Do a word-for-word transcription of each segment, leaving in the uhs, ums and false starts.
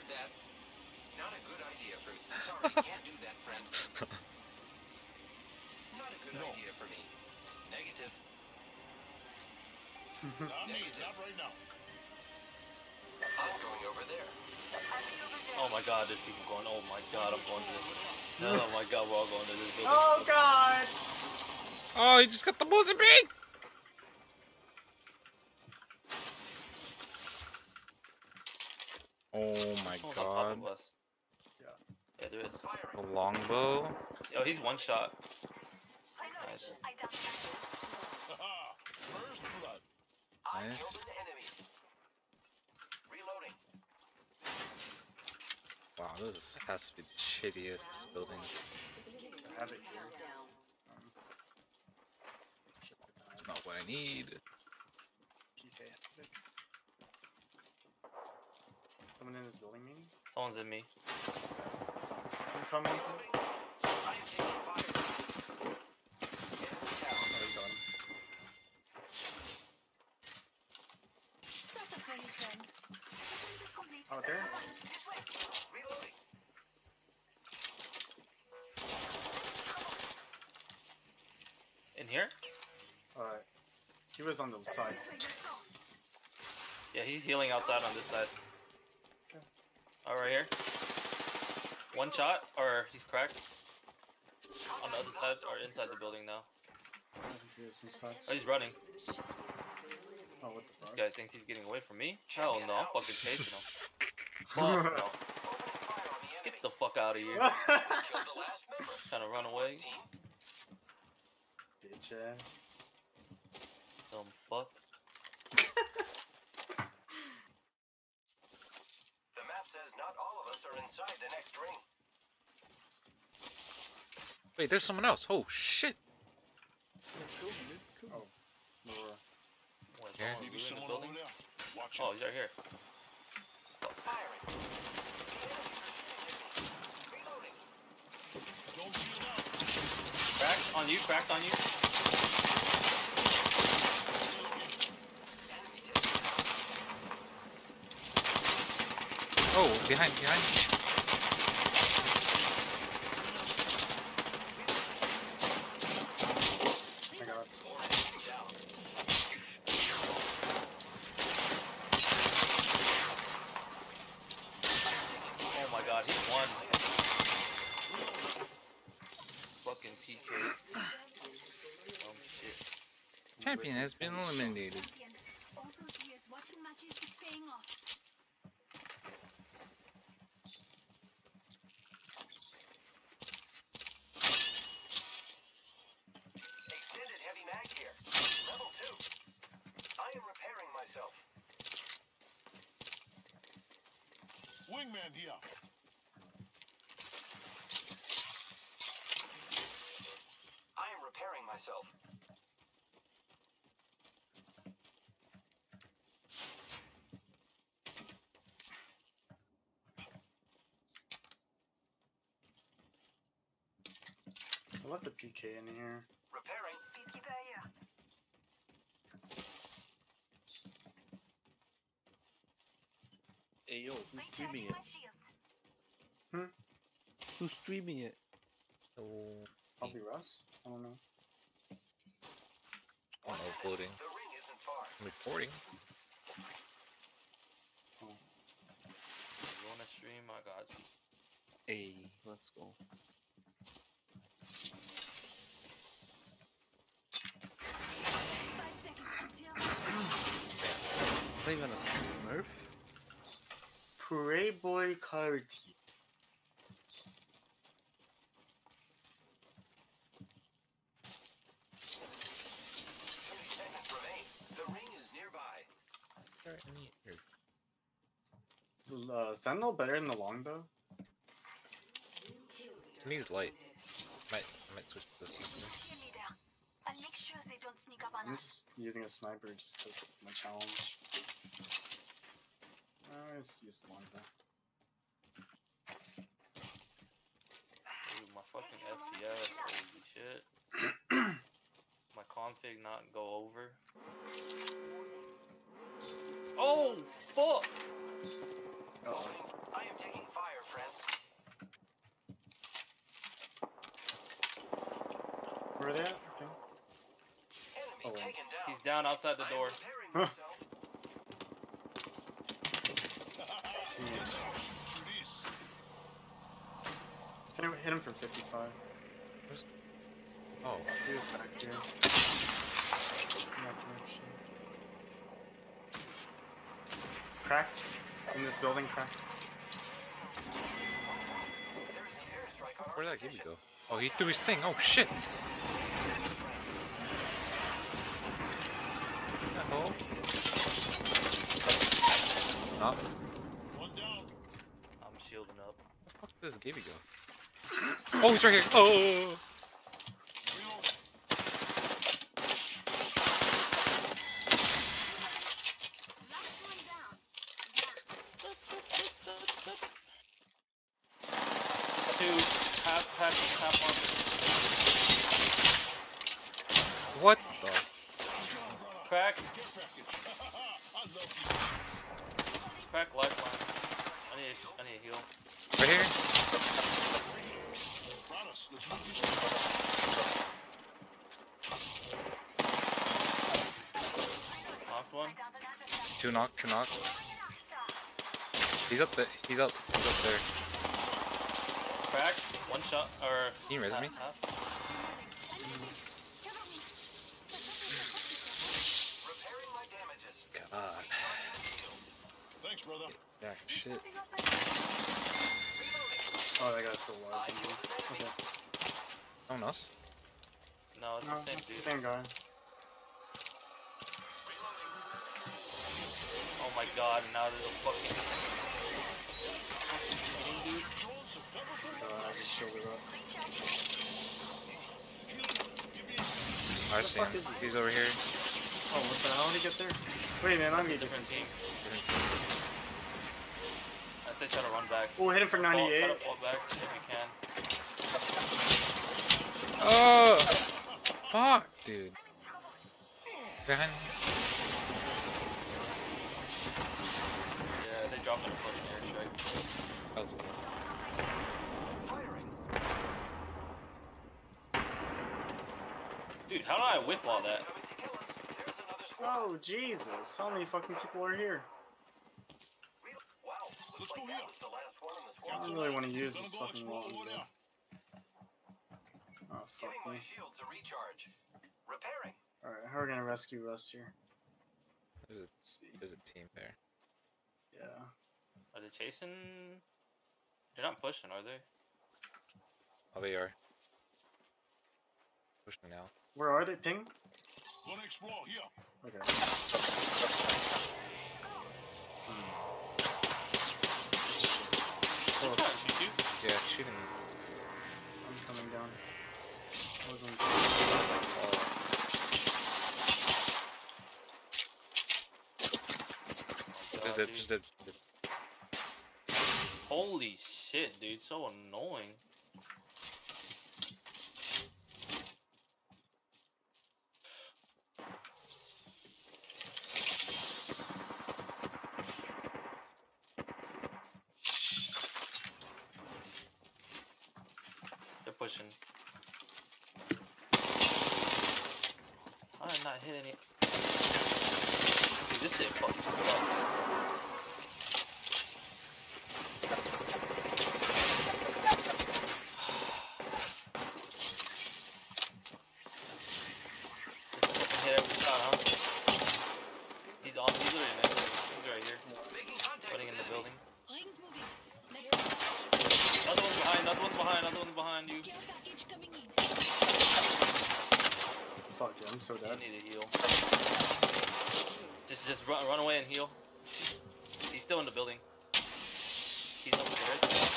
heard that. Not a good idea for me. Sorry, can't do that, friend. Not a good no. idea for me. Negative. Not me, not right now. I'm going over there. Oh my god, there's people going. Oh my god, I'm going to this. Oh my god, we're all going to this building. Oh god! Oh, he just got the most big! Oh my oh, god. On top of us. Yeah. Yeah, there is. A longbow. Yo, he's one shot. Nice. First blood. Nice. Wow, this has to be the shittiest building. I have it here. It's not what I need. P K. Someone in this building, maybe? Someone's in me. I'm coming. Oh, you got him. Out there? In here? Alright. He was on the side. Yeah, he's healing outside on this side. Okay. Oh, right here. One shot, or he's cracked. On the other side, or inside the building now. I think he is inside. Oh, he's running. Oh, what the fuck? This guy thinks he's getting away from me? Hell no, I'm fucking chasing him. Fuck no. Get the fuck out of here. Trying to run away. Bitch ass. Dumb fuck. The map says not all of us are inside the next ring. Wait, there's someone else. Oh shit. Oh. Nora. What, Here. someone Maybe in someone the building? over there. Watch Oh, out. he's right here. Firing. Don't feel now. Cracked on you, cracked on you. Oh, behind, behind. I got it. Oh my god, he won. Fucking P K. Oh shit. Champion has been eliminated. Extended heavy mag here. Level two. I am repairing myself. Wingman here. I am repairing myself. I left the P K in here. Repairing. Hey yo, who's streaming it? Hmm? Who's streaming it? Oh, Probably Russ? I don't know. I'm uploading. The ring isn't far. I'm recording. Oh. You wanna stream? I got you. Hey, let's go. Not even a Smurf? Playboy Carti. thirty seconds remain. The ring is nearby. Is uh, Sentinel better than the longbow? It needs light. Might, might switch to this. I'm just using a sniper just because my challenge. I just use longbow. Dude, my fucking F P S, holy shit. My config not go over. Oh, fuck! Uh oh. I am down outside the door. Huh. Shoot east. Hit him, hit him for fifty-five. Oh, He was back here. In that direction. Cracked. In this building, cracked. where'd that Gibby go? Oh, he threw his thing. Oh shit. That hole. Not. One down. I'm shielding up. Where the fuck did this Gibby go? Oh, he's right here. Oh. Reload. Two half pack, half armor. What the? Crack, Get package. I love you. crack lifeline. I need, a, I need a heal. Right here? Brothers, let's move this Knocked one. Two knock, two knock. He's up there. He's up. He's up there. Crack, one shot, or... Can you res me? half. Repairing my damages. God. Thanks, brother. Yeah, shit. Oh, that guy's still alive. Okay. Someone else? No, it's No, the same it's the dude. same guy. Oh my god, and now there's a fucking... Uh, I just shielded up. I see him. fuck is he? He's over here. Oh, what the hell did he get there? Wait, man, I'm getting Different different. team. I say try to run back. Oh, hit him for Fall- Try ninety-eight. to fall back if you can. Oh! Fuck, dude. Behind. Yeah, they dropped in a fucking airstrike. That was one. Dude, how do I whiffle that? Oh, Jesus. How many fucking people are here? Wow, looks like that was the last one in the I squad. don't really want to use Gonna this go fucking explode wall. over there. Oh, fuck Giving my me. shields a recharge. Repairing. Alright, how are we gonna rescue Russ here? There's a, Let's see. there's a team there. Yeah. Are they chasing? They're not pushing, are they? Oh, they are. Push me now. Where are they? Ping? Gonna explore here. Okay. They're trying to shoot you. Yeah, shooting me. I'm coming down. I was on- Oh, Just God, did, dude. just did. did. Holy shit, dude, so annoying. They're pushing. I did not hit any. Dude, this shit fucking sucks. Hit every shot, huh? He's on. He's literally next to me. He's right here. Putting in the building. Rings moving. Let's go. Another one's behind. Another one's behind. Another one's behind you. Care package coming in. Fuck, yeah, I'm so You dead. need to heal. Just, just run, run away and heal. He's still in the building. He's upstairs.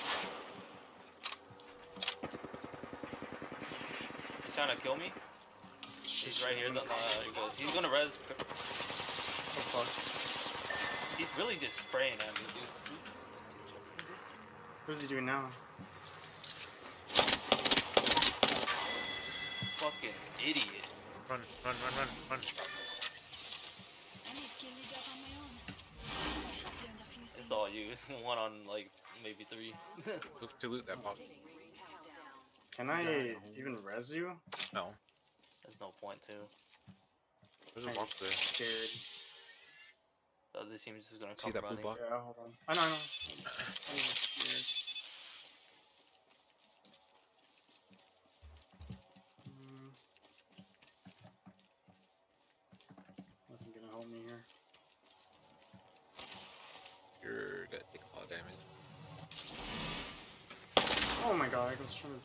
He's trying to kill me. He's right here. The, uh, he goes. He's gonna res. Oh, fuck. He's really just spraying at me, dude. What is he doing now? Fucking idiot. Run, run, run, run, run. I need kill leader on my own. I help learn a few It's things. all you. It's one on like maybe three. Look to loot that box. Can I even res you? No. There's no point to. There's I a get monster. scared. The other team's just gonna See come that blue running. block? Yeah, hold on. I know, I know. I'm just scared. Hmm. Nothing gonna help me here. You're gonna take a lot of damage. Oh my god, I was trying to.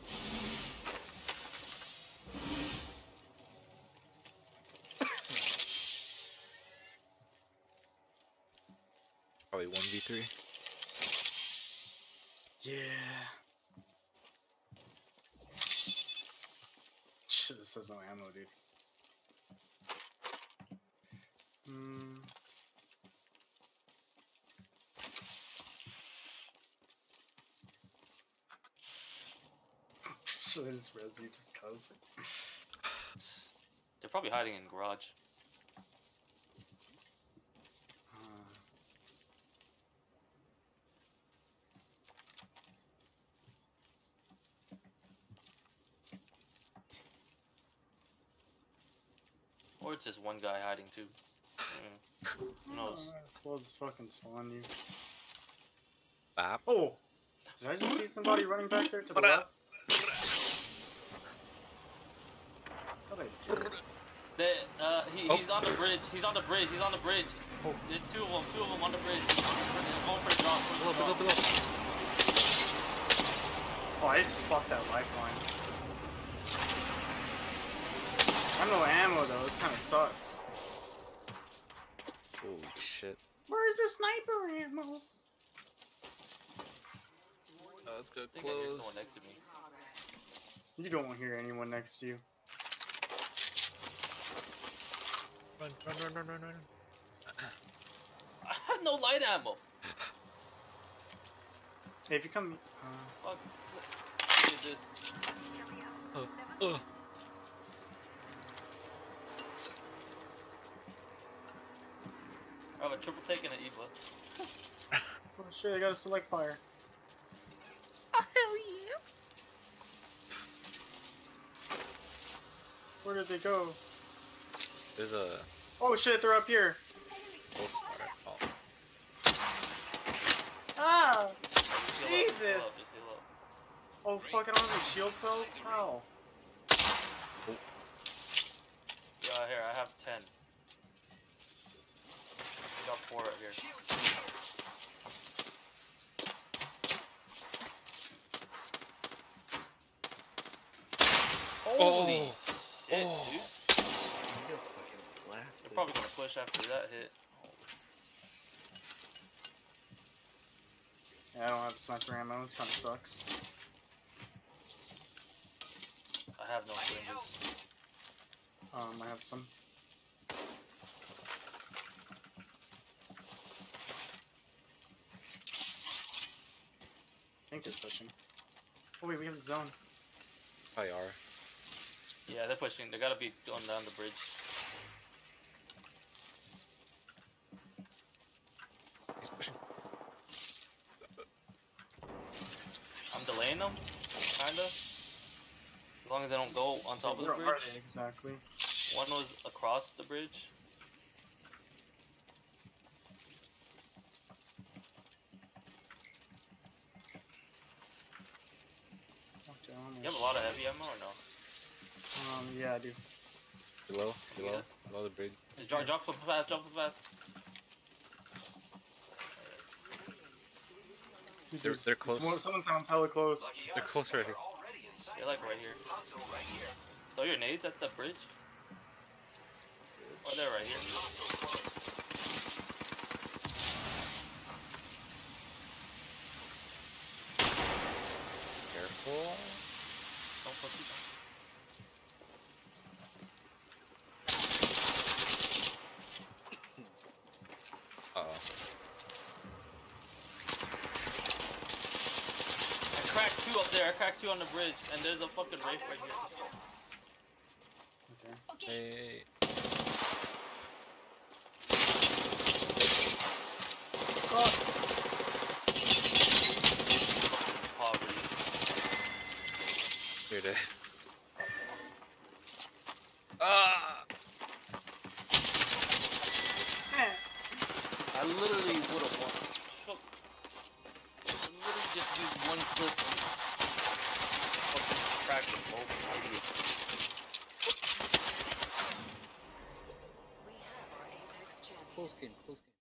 Probably one v three. Yeah. Shit, this has no ammo, dude. Hmm. Should I just res you just cuz? They're probably hiding in garage. Uh, Or it's just one guy hiding too. Mm. Who knows? I might as well just fucking spawn you. Bap. Oh! Did I just see somebody running back there to the What left? up? Thought I did. They, uh, he, Oh. he's on the bridge. He's on the bridge. He's on the bridge. Oh. There's two of them. Two of them on the bridge. They're going for the drop. For Below, the below, drop. below. Oh, I just fucked that lifeline. I have no ammo though, this kinda sucks. Holy shit. Where's the sniper ammo? Oh, let's go I think I hear someone close. next to me. You don't hear anyone next to you. Run, run, run, run, run, run. I have no light ammo. Hey, if you come, uh, Fuck. Look at this. Uh, uh. I have a triple take and an Eva. oh shit, I got a select fire. Where did they go? There's a Oh shit, they're up here. close start. Oh. Ah! Just heal up, just heal up, Jesus! just heal up. Oh fuck, I don't have any shield cells? How? Yeah, here, I have ten. I got four right here. Holy Oh. shit, Oh. dude. You're fucking blasted. They're probably gonna push after that hit. Yeah, I don't have sniper ammo, this kinda sucks. I have no syringes. Um, I have some. I think they're pushing. Oh wait, we have the zone. Probably are. Yeah, they're pushing. They gotta be going down the bridge. He's pushing. I'm delaying them, kinda. As long as they don't go on top of the Where are bridge. they exactly? One was across the bridge. Okay, I'm You have a lot of heavy ammo or no? Um, yeah, I do. Below, below, Yeah. below the bridge. Just drop, drop flip fast, drop flip fast. They're, they're close. Someone, someone sounds hella close. They're close right here. Already inside. They're like right here. Hostile right here. Throw your nades at the bridge. Oh, they're right here. Careful. Don't push it. Uh oh. I cracked two up there. I cracked two on the bridge, and there's a fucking Wraith right here. Okay. Okay. Hey. Poverty. Here it is. Ah! I literally would have won. Fuck. I literally just used one clip and fucking cracked the bolt. We have our Apex champions. Close game, close game.